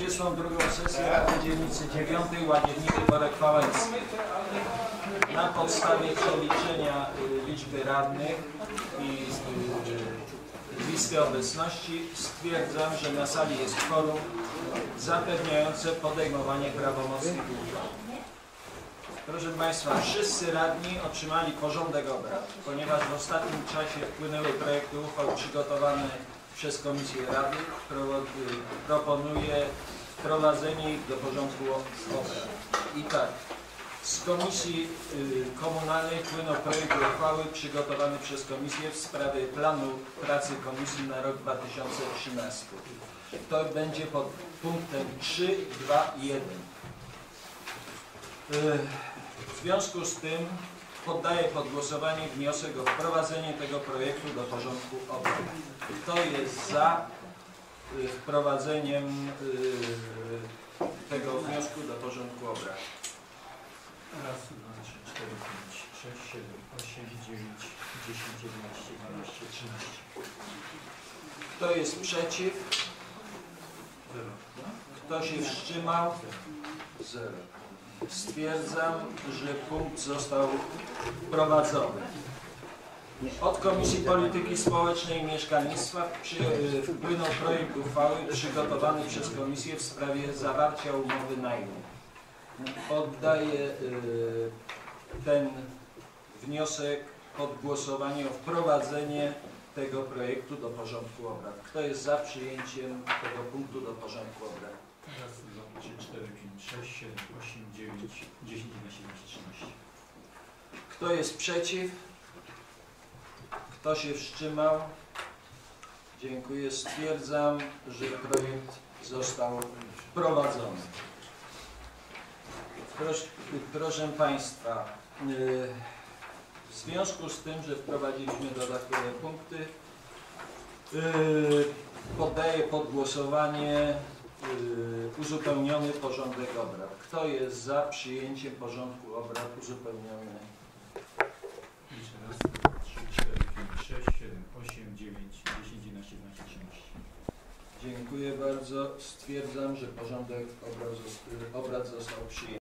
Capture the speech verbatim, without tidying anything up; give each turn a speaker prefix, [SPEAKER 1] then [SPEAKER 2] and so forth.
[SPEAKER 1] czterdziestą drugą sesję Rady Dzielnicy dziewiątej Łagiewnicy Borek Wałęsy. Na podstawie przeliczenia liczby radnych i listy obecności stwierdzam, że na sali jest kworum zapewniające podejmowanie prawomocnych uchwał. Proszę Państwa, wszyscy radni otrzymali porządek obrad, ponieważ w ostatnim czasie wpłynęły projekty uchwał przygotowane przez Komisję Rady. Proponuję wprowadzenie ich do porządku obrad. I tak, z Komisji Komunalnej wpłynął projekt uchwały przygotowany przez Komisję w sprawie planu pracy Komisji na rok dwa tysiące trzynasty. To będzie pod punktem trzy, dwa i jeden. W związku z tym poddaję pod głosowanie wniosek o wprowadzenie tego projektu do porządku obrad. Kto jest za wprowadzeniem tego wniosku do porządku obrad?
[SPEAKER 2] Raz, dwa, trzy, cztery, pięć, sześć, siedem, osiem, dziewięć, dziesięć, jedenaście, dwanaście, trzynaście.
[SPEAKER 1] Kto jest przeciw?
[SPEAKER 2] Zero.
[SPEAKER 1] Kto się wstrzymał? Zero. Stwierdzam, że punkt został wprowadzony. Od Komisji Polityki Społecznej i Mieszkalnictwa wpłynął projekt uchwały przygotowany przez Komisję w sprawie zawarcia umowy najmu. Oddaję ten wniosek pod głosowanie o wprowadzenie tego projektu do porządku obrad. Kto jest za przyjęciem tego punktu do porządku obrad?
[SPEAKER 2] Raz, dwa, trzy, cztery, pięć, sześć, siedem, osiem, dziewięć, dziesięć, jedenaście, dwanaście, trzynaście.
[SPEAKER 1] Kto jest przeciw? Kto się wstrzymał? Dziękuję. Stwierdzam, że projekt został wprowadzony. Proszę, proszę Państwa, w związku z tym, że wprowadziliśmy dodatkowe punkty, poddaję pod głosowanie uzupełniony porządek obrad. Kto jest za przyjęciem porządku obrad uzupełniony?
[SPEAKER 2] Liczę raz, dwa, trzy, cztery, pięć, sześć, siedem, osiem, dziewięć, dziesięć, jedenaście, dwanaście, trzynaście.
[SPEAKER 1] Dziękuję bardzo. Stwierdzam, że porządek obrad został przyjęty.